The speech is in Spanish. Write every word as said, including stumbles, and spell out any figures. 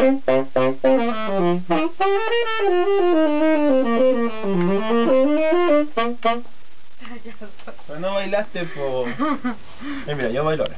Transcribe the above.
Pero no bailaste, po. Eh, mira, yo bailo ahora.